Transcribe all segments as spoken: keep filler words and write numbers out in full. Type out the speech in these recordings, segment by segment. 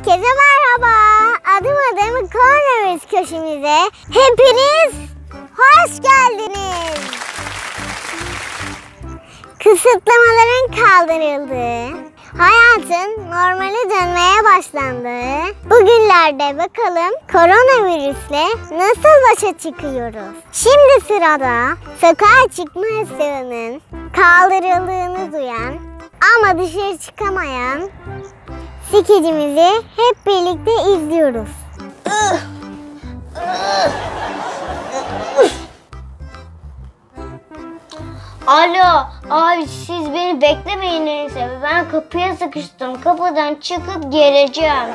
Herkese merhaba. Adım adım koronavirüs köşemize hepiniz hoş geldiniz. Kısıtlamaların kaldırıldığı, hayatın normale dönmeye başlandığı bu günlerde bakalım koronavirüsle nasıl başa çıkıyoruz? Şimdi sırada sokağa çıkma yasağının kaldırıldığını duyan ama dışarı çıkamayan skecimizi hep birlikte izliyoruz. Alo abi, siz beni beklemeyin neyse. Ben kapıya sıkıştım. Kapıdan çıkıp geleceğim.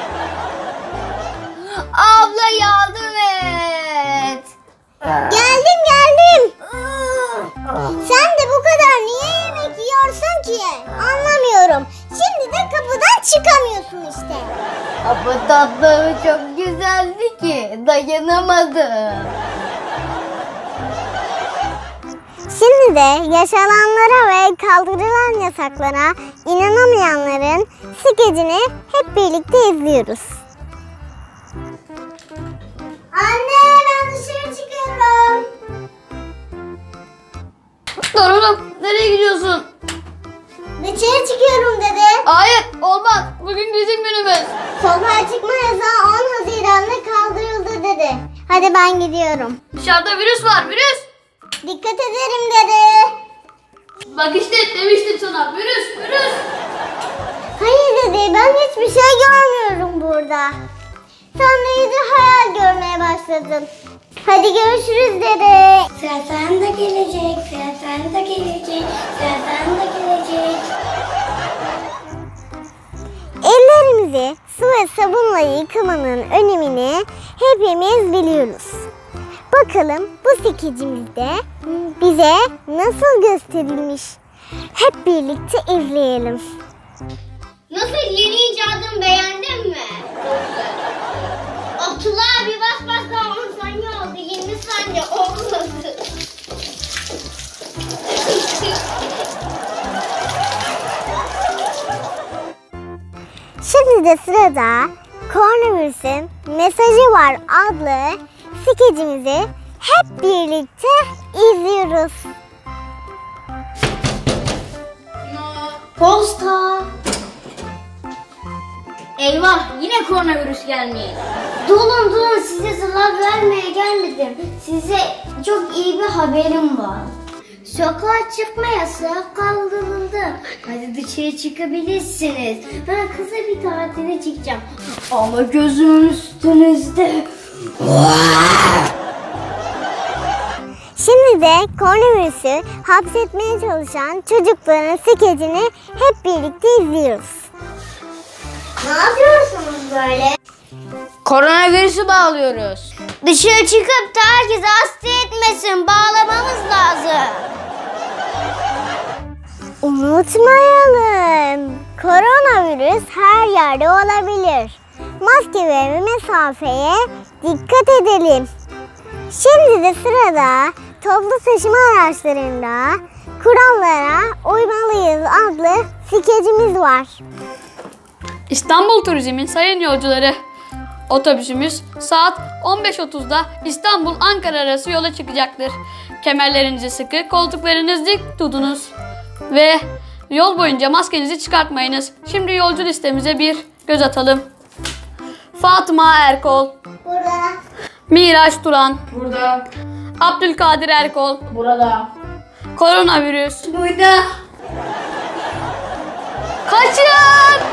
Abla yardım et. Geldim geldim. Sen de bu kadar niye yemek yiyorsun ki? Anlamıyorum. Şimdi de kapıdan çıkamıyorsun işte. Ama tatlı çok güzeldi ki dayanamadım. Şimdi de yaşananlara ve kaldırılan yasaklara inanamayanların skecini hep birlikte izliyoruz. Anne, ben dışarı çıkıyorum. Dur oğlum, nereye gidiyorsun? Dışarı çıkıyorum dedi. Hayır, olmaz. Bugün bizim günümüz. Sokağa çıkma yasağı on Haziran'da kaldırıldı dedi. Hadi ben gidiyorum. Dışarıda virüs var, virüs. Dikkat ederim dedi. Bak işte demiştim sana, virüs, virüs. Hayır dedi, ben hiçbir şey görmüyorum burada. Sen de iyice hayal görmeye başladın. Hadi görüşürüz dedi. Sıra sen de gelecek, sıra sen de gelecek, sıra sen de gelecek. Ellerimizi su ve sabunla yıkamanın önemini hepimiz biliyoruz. Bakalım bu skecimizde bize nasıl gösterilmiş? Hep birlikte izleyelim. Nasıl, yeni icadını beğendin mi? Abdullah abi bas bas daha on saniye oldu. yirmi saniye olmadı. Şimdi de sırada koronavirüsün mesajı var adlı skecimizi hep birlikte izliyoruz. Posta. Eyvah, yine koronavirüs gelmiş. Durun durun, size zarar vermeye gelmedim. Size çok iyi bir haberim var. Sokağa çıkma yasağı kaldırıldı. Hadi dışarı çıkabilirsiniz. Ben kısa bir tatile çıkacağım. Ama gözümün üstünüzde. Şimdi de koronavirüsü hapsetmeye çalışan çocukların skecini hep birlikte izliyoruz. Ne yapıyorsunuz böyle? Koronavirüsü bağlıyoruz. Dışarı çıkıp da herkese hasta etmesin. Bağlamamız lazım. Unutmayalım. Koronavirüs her yerde olabilir. Maske ve mesafeye dikkat edelim. Şimdi de sırada toplu taşıma araçlarında kurallara uymalıyız adlı skecimiz var. İstanbul Turizm'in sayın yolcuları, otobüsümüz saat on beş otuzda İstanbul-Ankara arası yola çıkacaktır. Kemerlerinizi sıkı, koltuklarınızı dik tutunuz ve yol boyunca maskenizi çıkartmayınız. Şimdi yolcu listemize bir göz atalım. Fatma Erkol, Burada. Miraç Turan, Burada. Abdülkadir Erkol, Burada. koronavirüs, Burada. kaçın!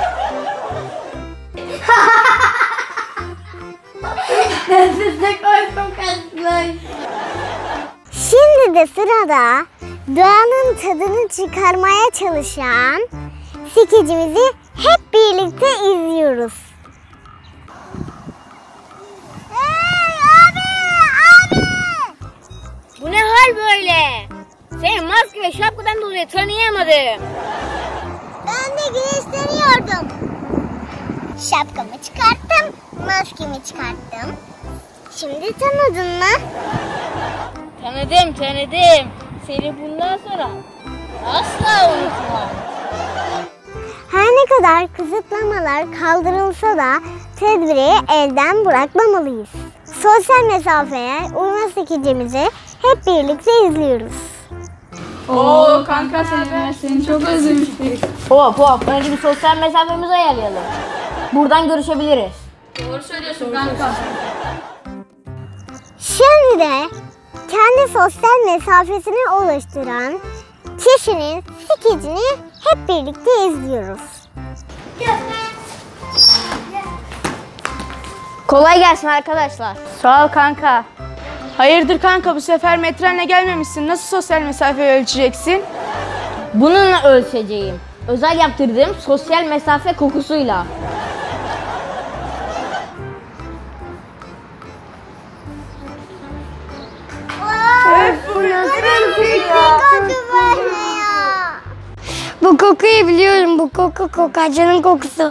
Nefesle korkum kaçmış. Şimdi de sırada doğanın tadını çıkarmaya çalışan skecimizi hep birlikte izliyoruz. Hey abi! Abi! Bu ne hal böyle? Seni maske ve şapkadan dolayı tanıyamadım. Ben de güneşleniyordum. Şapkamı çıkarttım, maskemi çıkarttım. Şimdi tanıdın mı? Tanıdım tanıdım. Seni bundan sonra asla unutmam. Her ne kadar kadar kısıtlamalar kaldırılsa da tedbiri elden bırakmamalıyız. Sosyal mesafeye uyma skecimizi hep birlikte izliyoruz. Oo kanka seninle seni çok özlemiştik. Hop hop, önce bir sosyal mesafemizi ayarlayalım. Buradan görüşebiliriz. Doğru söylüyorsun kanka. Şimdi de kendi sosyal mesafesini oluşturan kişinin skecini hep birlikte izliyoruz. Kolay gelsin arkadaşlar. Sağ ol kanka. Hayırdır kanka, bu sefer metrenle gelmemişsin. Nasıl sosyal mesafeyi ölçeceksin? Bununla ölçeceğim. Özel yaptırdığım sosyal mesafe kokusuyla. Bu kokuyu biliyorum. Bu koku kokacının kokusu.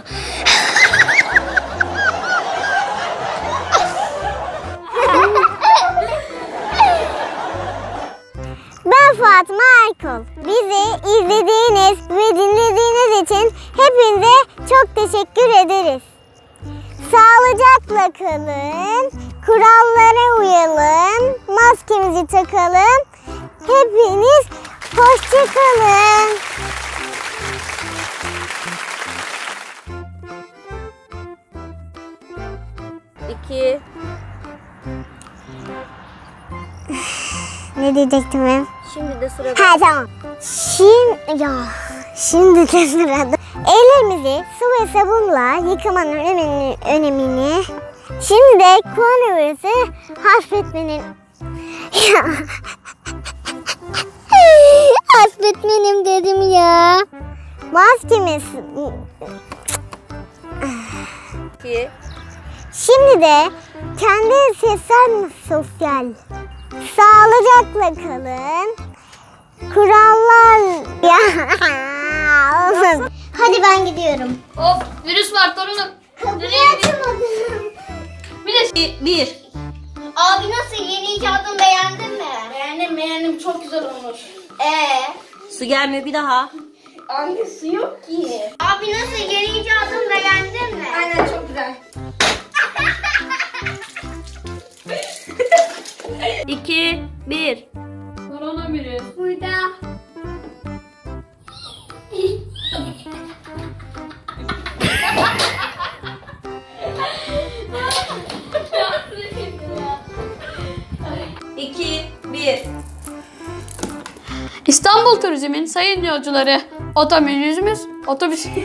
Ben Fatma Erkol. Bizi izlediğiniz ve dinlediğiniz için hepinize çok teşekkür ederiz. Sağlıcakla kalın, kurallara uyalım, maskemizi takalım. Hepiniz hoşça kalın. İki. Ne diyecektim ben? Şimdi de sırada. Ha tamam. Şimdi ya şimdi de sırada. Ellerimizi su ve sabunla yıkamanın önemini, önemini. Şimdi de koronavirüsü hafifletmenin ya. Hafifletmenim dedim ya. Maskemiz. İki. Şimdi de kendi sosyal sosyal sağlıcakla kalın. Kurallar ya. Hadi ben gidiyorum. Hop virüs var torunum. Kapıyı açamadım. Bir de bir. Abi nasıl, yeni icadını beğendin mi? Beğendim beğendim, çok güzel olmuş. Ee, Su gelmiyor bir daha. anne su yok ki. Abi nasıl, yeni icadını beğendin mi? Aynen, çok güzel. İki, bir. Koronavirüs. Burada. İki, bir. İstanbul Turizm'in sayın yolcuları, otobüsümüz, otobüs... İki,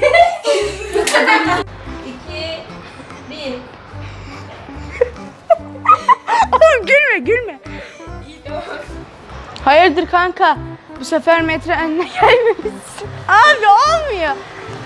bir. Oğlum gülme gülme. Hayırdır kanka, bu sefer metrenle gelmemişsin. Abi olmuyor.